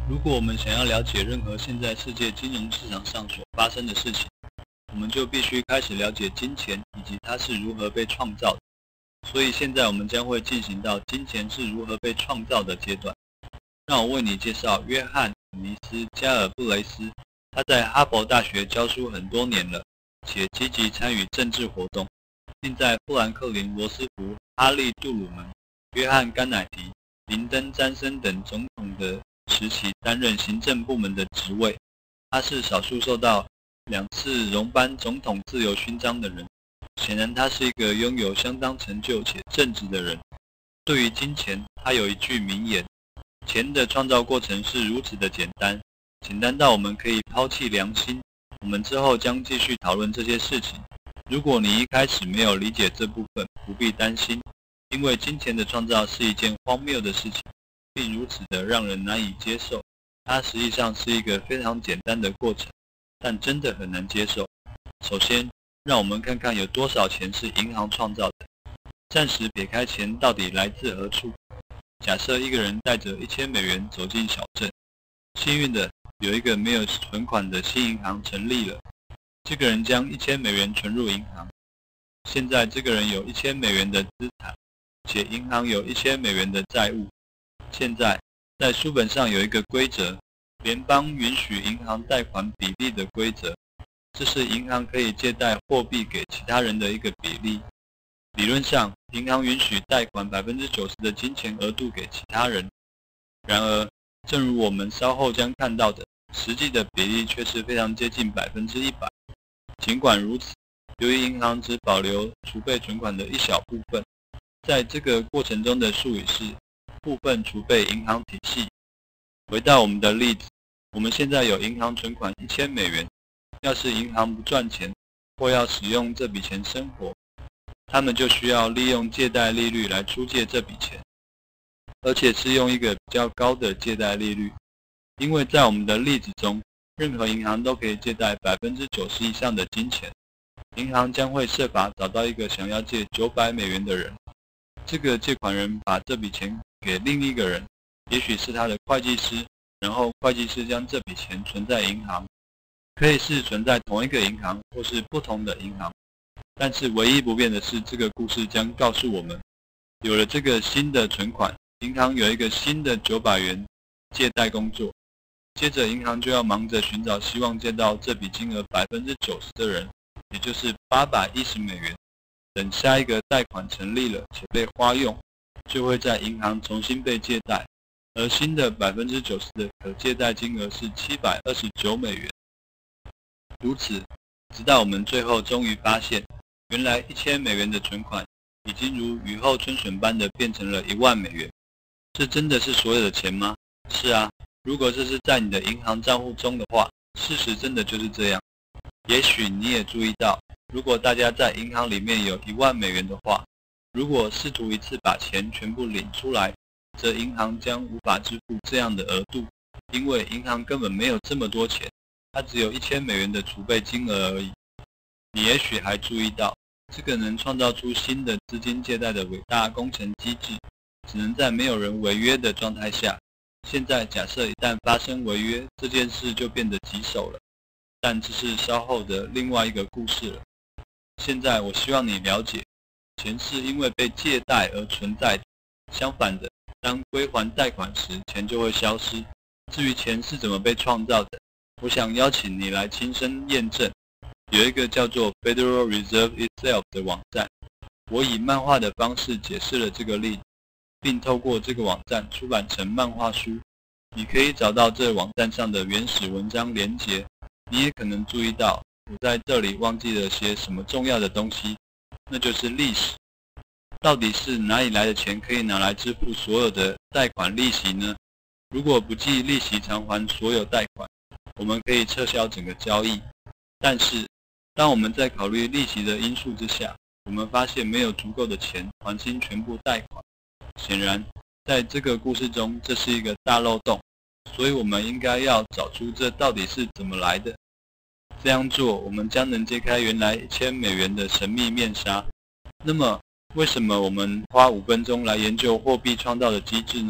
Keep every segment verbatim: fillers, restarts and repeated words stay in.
如果我们想要了解任何现在世界金融市场上所发生的事情，我们就必须开始了解金钱以及它是如何被创造的。所以现在我们将会进行到金钱是如何被创造的阶段。让我为你介绍约翰·史密斯·加尔布雷斯，他在哈佛大学教书很多年了，且积极参与政治活动，并在富兰克林·罗斯福、哈利·杜鲁门、约翰·甘乃迪、林登·詹森等总统的时期担任行政部门的职位。他是少数受到两次荣颁总统自由勋章的人，显然他是一个拥有相当成就且正直的人。对于金钱，他有一句名言：钱的创造过程是如此的简单，简单到我们可以抛弃良心。我们之后将继续讨论这些事情。如果你一开始没有理解这部分，不必担心，因为金钱的创造是一件荒谬的事情，并如此的让人难以接受。它实际上是一个非常简单的过程，但真的很难接受。首先，让我们看看有多少钱是银行创造的。暂时撇开钱到底来自何处，假设一个人带着一千美元走进小镇，幸运的有一个没有存款的新银行成立了。这个人将一千美元存入银行，现在这个人有一千美元的资产，且银行有一千美元的债务。现在在书本上有一个规则，联邦允许银行贷款比例的规则，这是银行可以借贷货币给其他人的一个比例。理论上，银行允许贷款 百分之九十 的金钱额度给其他人。然而，正如我们稍后将看到的，实际的比例却是非常接近 百分之百。尽管如此，由于银行只保留储备存款的一小部分，在这个过程中的术语是部分储备银行体系。回到我们的例子，我们现在有银行存款一千美元，要是银行不赚钱或要使用这笔钱生活，他们就需要利用借贷利率来出借这笔钱，而且是用一个比较高的借贷利率。因为在我们的例子中，任何银行都可以借贷 百分之九十 以上的金钱，银行将会设法找到一个想要借九百美元的人。这个借款人把这笔钱给另一个人，也许是他的会计师，然后会计师将这笔钱存在银行，可以是存在同一个银行或是不同的银行。但是唯一不变的是，这个故事将告诉我们，有了这个新的存款，银行有一个新的九百元借贷工作，接着银行就要忙着寻找希望借到这笔金额 百分之九十 的人，也就是八百一十美元。等下一个贷款成立了且被花用，就会在银行重新被借贷，而新的 百分之九十 的可借贷金额是七百二十九美元。如此，直到我们最后终于发现，原来一千美元的存款已经如雨后春笋般的变成了一万美元。这真的是所有的钱吗？是啊，如果这是在你的银行账户中的话，事实真的就是这样。也许你也注意到，如果大家在银行里面有一万美元的话，如果试图一次把钱全部领出来，则银行将无法支付这样的额度，因为银行根本没有这么多钱，它只有一千美元的储备金额而已。你也许还注意到，这个能创造出新的资金借贷的伟大工程机制，只能在没有人违约的状态下。现在假设一旦发生违约，这件事就变得棘手了，但这是稍后的另外一个故事了。现在我希望你了解，钱是因为被借贷而存在的，相反的，当归还贷款时，钱就会消失。至于钱是怎么被创造的，我想邀请你来亲身验证。有一个叫做 Federal Reserve Itself 的网站，我以漫画的方式解释了这个例子，并透过这个网站出版成漫画书。你可以找到这网站上的原始文章连结。你也可能注意到，我在这里忘记了些什么重要的东西，那就是利息。到底是哪里来的钱可以拿来支付所有的贷款利息呢？如果不计利息偿还所有贷款，我们可以撤销整个交易。但是，当我们在考虑利息的因素之下，我们发现没有足够的钱还清全部贷款。显然，在这个故事中，这是一个大漏洞，所以我们应该要找出这到底是怎么来的。这样做，我们将能揭开原来一千美元的神秘面纱。那么，为什么我们花五分钟来研究货币创造的机制呢？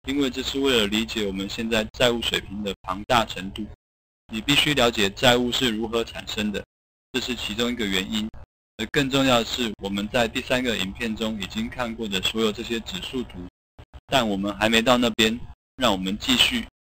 因为这是为了理解我们现在债务水平的庞大程度。你必须了解债务是如何产生的，这是其中一个原因。而更重要的是，我们在第三个影片中已经看过的所有这些指数图，但我们还没到那边，让我们继续